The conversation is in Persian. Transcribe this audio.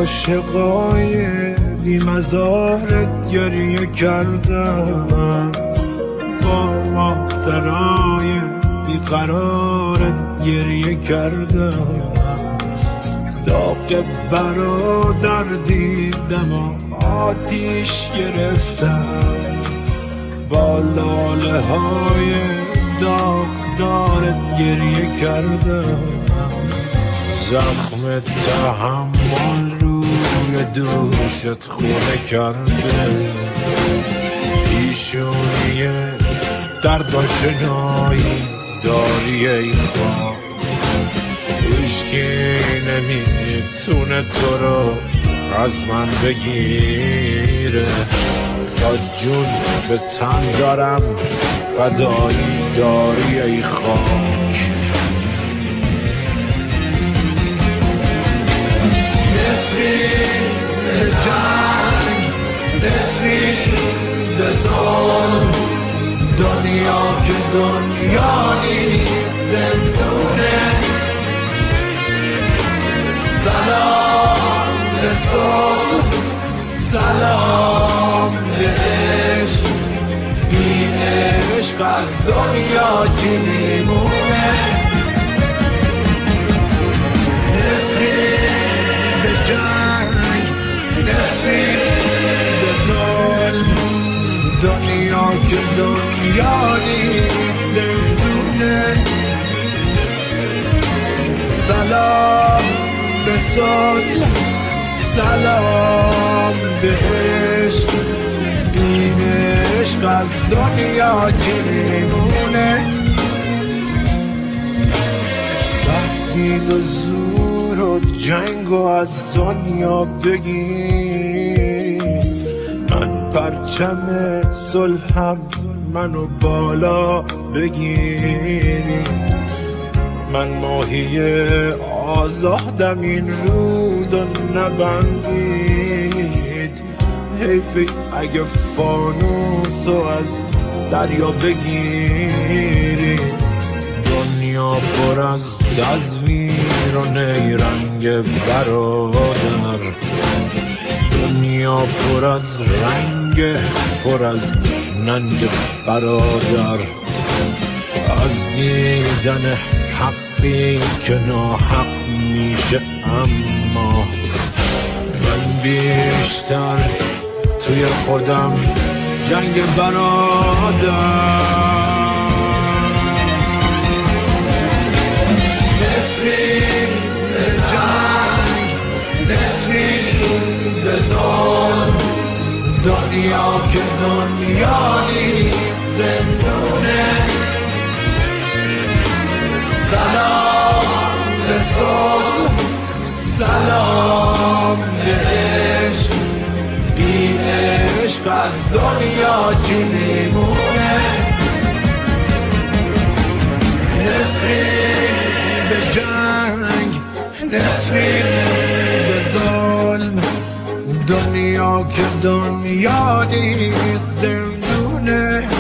عاشقای بی‌مزارت گریه کردم، با مادرای بیقرارت گریه کردم، داغ برادر دیدم و آتیش گرفتم، با لاله های داغدارت گریه کردم، زخم تحمل روی دوشت خونه کرده، پیشونی درداشنایی داری ای خواه، هیچکی نمیتونه تو رو از من بگیره، تا جون به تن دارم فدایی داری ای خاک. نفرین به جنگ، نفرین به ظلم، دنیا که دنیا نیست زندونه، سلام به صلح، سلام به عشق، بی عشق از دنیا چی میمونه؟ نفرین به جنگ، نفرین به ظلم، دنیا که دنیا نیست زندونه، سلام به صلح، سلام به عشق، بی عشق از دنیا چی میمونه؟ تهدید و زور و جنگ و از دنیا بگیری، من پرچم صلحم منو بالا بگیری، من ماهی آزادم این رود و نبندید، حیفی اگه فانوسو از دریا بگیری، دنیا پر از تزویر و نیرنگ برادر، دنیا پر از رنگ، پر از ننگ برادر، از دیدن حقی که ناحق میشه، اما من بیشتر توی خودم جنگ برادر. نفرین به جنگ، نفرین به ظلم، دنیا که دنیا نیست زندونه، سلام به صلح، سلام به عشق، بی عشق از دنیا چی میمونه؟ نفرین به جنگ، نفرین به ظلم، دنیا که دنیا نیست زندونه،